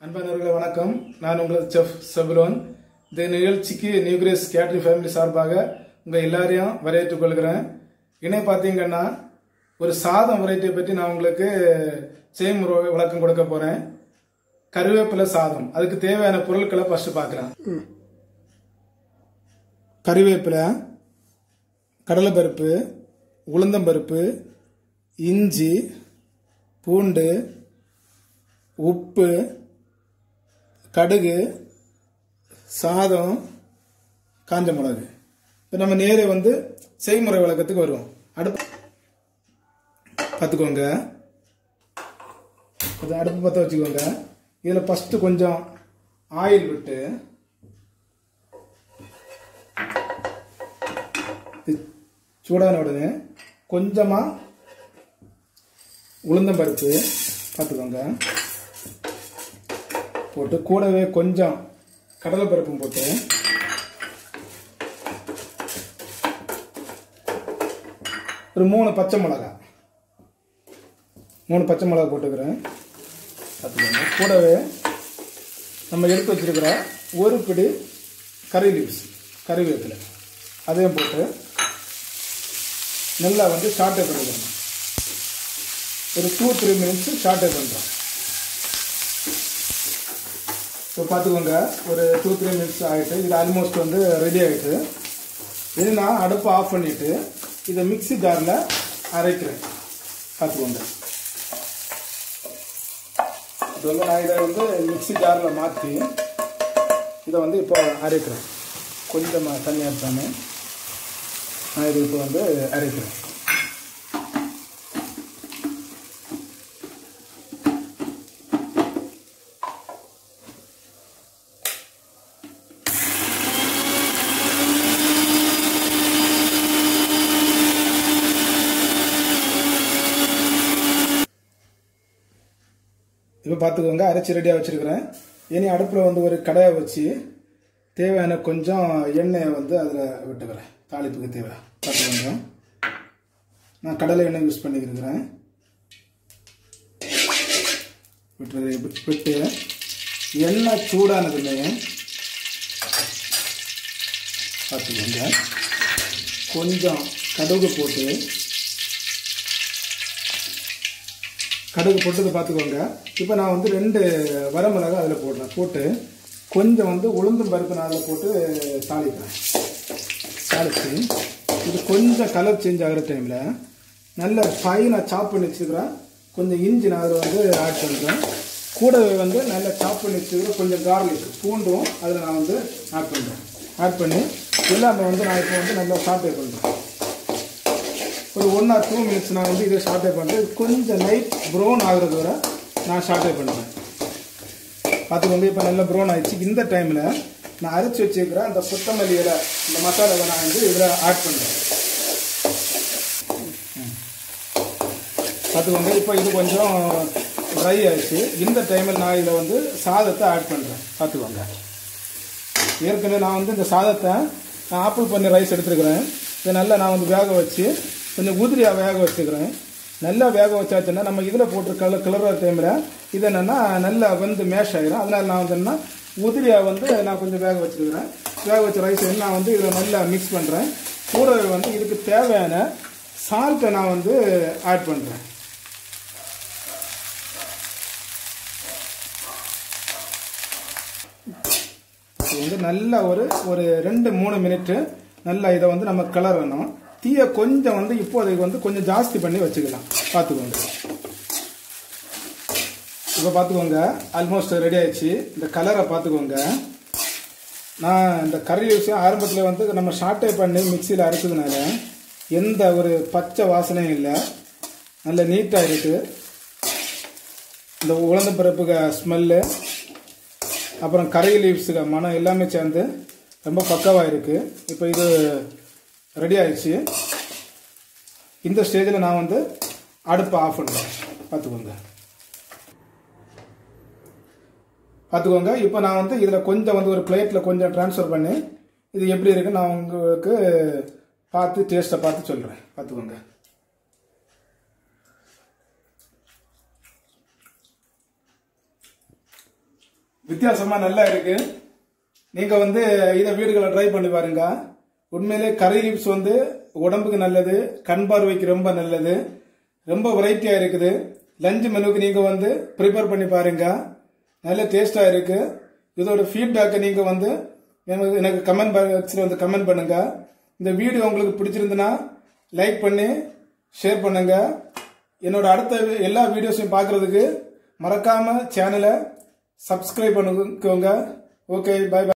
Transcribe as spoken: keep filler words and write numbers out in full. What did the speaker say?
அன்பானவர்களே வணக்கம். நான் உங்கள் செஃப் செபுலோன். இந்த நிகழ்ச்சிக்கு நியூ கிரேஸ் கேட்டரிங் ஃபேமிலி சார்பாக உங்கள் எல்லாரையும் வரவேற்றுக் கொள்கிறேன். இணை பார்த்தீங்கன்னா ஒரு சாதம் வெரைட்டியை பற்றி நான் உங்களுக்கு செய்முறை விளக்கம் கொடுக்க போகிறேன். கருவேப்பிலை சாதம். அதுக்கு தேவையான பொருட்களை ஃபர்ஸ்ட் பார்க்கலாம். கருவேப்பிலை, கடலைப்பருப்பு, உளுந்தம்பருப்பு, இஞ்சி, பூண்டு, உப்பு, கடுகு, சாதம், காஞ்ச மிளகு. இப்போ நம்ம நேரே வந்து செய்முறை விளக்கத்துக்கு வருவோம். அடுப்பு பார்த்துக்கோங்க. அடுப்பு பற்ற வச்சுக்கோங்க. இதில் ஃபஸ்ட்டு கொஞ்சம் ஆயில் விட்டு சூடான உடனே கொஞ்சமாக உளுந்தம்பருப்பு பார்த்துக்கோங்க போட்டு, கூடவே கொஞ்சம் கடலைப்பருப்பும் போட்டு, ஒரு மூணு பச்சை மிளகா மூணு பச்சை மிளகா போட்டுக்கிறேன் பார்த்துக்கோங்க. கூடவே நம்ம எடுத்து வச்சிருக்கிற ஒரு பிடி கறி லீவ்ஸ், கறிவேப்பிலை அதையும் போட்டு நல்லா வந்து சாட்டை பண்ணிக்கிறோம். ஒரு டூ த்ரீ மினிட்ஸ் சாட்டை பண்ணுறோம். இப்போ பார்த்துக்கோங்க, ஒரு டூ த்ரீ மினிட்ஸ் ஆகிட்டு இது ஆல்மோஸ்ட் வந்து ரெடி ஆகிட்டு. இது நான் அடுப்பை ஆஃப் பண்ணிவிட்டு இதை மிக்சி ஜாரில் அரைக்கிறேன். பார்த்துக்கோங்க. இது வந்து நான் இதை வந்து மிக்சி ஜாரில் மாற்றி இதை வந்து இப்போ அரைக்கிறேன். கொஞ்சமாக தண்ணி அரைச்சானே நான் இது இப்போ வந்து அரைக்கிறேன். இப்போ பார்த்துக்கோங்க, அரைச்சி ரெடியாக வச்சுருக்கிறேன். இனி அடுப்பில் வந்து ஒரு கடாயை வச்சு தேவையான கொஞ்சம் எண்ணெயை வந்து அதில் விட்டுக்கிறேன். தாளிப்புக்கு தேவை பார்த்துக்கோங்க. நான் கடலை எண்ணெய் யூஸ் பண்ணிக்கிறேன். விட்டு விட்டு எண்ணெய் சூடானதுலையே பார்த்துக்கோங்க கொஞ்சம் கடுகு போட்டு, கடுகு போட்டது பார்த்துக்கோங்க. இப்போ நான் வந்து ரெண்டு வரமிளகா அதில் போடுறேன். போட்டு கொஞ்சம் வந்து உளுந்தும் பருப்பு நான் அதில் போட்டு தாளிக்கிறேன். தாளித்து இது கொஞ்சம் கலர் சேஞ்ச் ஆகிற டைமில் நல்ல ஃபைனாக சாப் பண்ணி வச்சுக்கிறேன். கொஞ்சம் இஞ்சி நான் அதில் வந்து ஆட் பண்ணுறேன். கூடவே வந்து நல்லா சாப் பண்ணி வச்சுக்கிறேன். கொஞ்சம் கார்லிக், பூண்டும் அதில் நான் வந்து ஆட் பண்ணுறேன். ஆட் பண்ணி எல்லாமே வந்து நான் இப்போ வந்து நல்லா சாட்டே பண்ணுறேன். ஒரு ஒன் ஆர் டூ மினிட்ஸ் நான் வந்து இதை ஷார்ட்டே பண்ணுறேன். கொஞ்சம் லைட் ப்ரௌன் ஆகுறது வரை நான் ஷார்ட்டே பண்ணுறேன். பார்த்துக்கோங்க, இப்போ நல்லா ப்ரௌன் ஆகிடுச்சு. இந்த டைமில் நான் அரைச்சி வச்சுக்கிறேன் அந்த கொத்தமல்லி இலை, இந்த மசாலாவை நான் வந்து இதில் ஆட் பண்ணுறேன். பார்த்துக்கோங்க, இப்போ இது கொஞ்சம் ட்ரை ஆகிடுச்சு. இந்த டைமில் நான் இதில் வந்து சாதத்தை ஆட் பண்ணுறேன். பார்த்துக்கோங்க, ஏற்கனவே நான் வந்து இந்த சாதத்தை நான் ஆப்பிள் பண்ணி ரைஸ் எடுத்துருக்கிறேன். இதை நல்லா நான் வந்து வேக வச்சு கொஞ்சம் உதிரியாக வேக வச்சுக்கிறேன். நல்லா வேக வச்சாச்சுன்னா நம்ம இதில் போட்டு கல கிளற டைமில் இது என்னென்னா நல்லா வந்து மேஷ் ஆகிடும். அதனால் நான் வந்து என்ன உதிரியாக வந்து நான் கொஞ்சம் வேக வச்சுருக்கிறேன். வேக வச்ச ரைஸ் நான் வந்து இதில் நல்லா மிக்ஸ் பண்ணுறேன். கூடவே வந்து இதுக்கு தேவையான சால்ட்டை நான் வந்து ஆட் பண்ணுறேன். இது வந்து நல்லா ஒரு ஒரு ரெண்டு மூணு மினிட்டு நல்லா இதை வந்து நம்ம கிளறணும். தீயை கொஞ்சம் வந்து இப்போதைக்கு வந்து கொஞ்சம் ஜாஸ்தி பண்ணி வச்சுக்கலாம். பார்த்துக்கோங்க, இப்போ பார்த்துக்கோங்க ஆல்மோஸ்ட் ரெடி ஆயிடுச்சு. இந்த கலரை பார்த்துக்கோங்க. நான் இந்த கறி விஷயம் ஆரம்பத்தில் வந்து நம்ம ஷார்ட்டே பண்ணி மிக்சியில் அரைச்சதுனால எந்த ஒரு பச்சை வாசனையும் இல்லை. நல்ல நீட்டாக இருக்குது. இந்த உளுந்த பருப்புக்கு ஸ்மெல்லு, அப்புறம் கறி லீவ்ஸுக்கு மனம் எல்லாமே சேர்ந்து ரொம்ப பக்காவாக இருக்குது. இப்போ இது ரெடி ஆயிடுச்சு. இந்த ஸ்டேஜில் நான் வந்து அடுப்பை ஆஃப் பண்ணுறேன். பார்த்துக்கோங்க பார்த்துக்கோங்க இப்போ நான் வந்து இதில் கொஞ்சம் வந்து ஒரு பிளேட்டில் கொஞ்சம் ட்ரான்ஸ்ஃபர் பண்ணி இது எப்படி இருக்குன்னு நான் உங்களுக்கு பார்த்து டேஸ்ட்டை பார்த்து சொல்கிறேன். பார்த்துக்கோங்க. வித்தியாசமா நல்லா இருக்கு. நீங்க வந்து இதை வீடுகளை ட்ரை பண்ணி பாருங்க. உண்மையிலே கறி லீவ்ஸ் வந்து உடம்புக்கு நல்லது, கண் பார்வைக்கு ரொம்ப நல்லது, ரொம்ப வெரைட்டியா இருக்குது. லஞ்ச் மெனுக்கு நீங்க வந்து ப்ரிப்பேர் பண்ணி பாருங்க, நல்ல டேஸ்டா இருக்கு. இதோட ஃபீட்பேக்கை நீங்க வந்து எனக்கு கமெண்ட் பாக்ஸில் வந்து கமெண்ட் பண்ணுங்க. இந்த வீடியோ உங்களுக்கு பிடிச்சிருந்துன்னா லைக் பண்ணி ஷேர் பண்ணுங்க. என்னோட அடுத்த எல்லா வீடியோஸையும் பார்க்கறதுக்கு மறக்காம சேனலை சப்ஸ்கிரைப் பண்ணிக்கோங்க. Okay, bye by.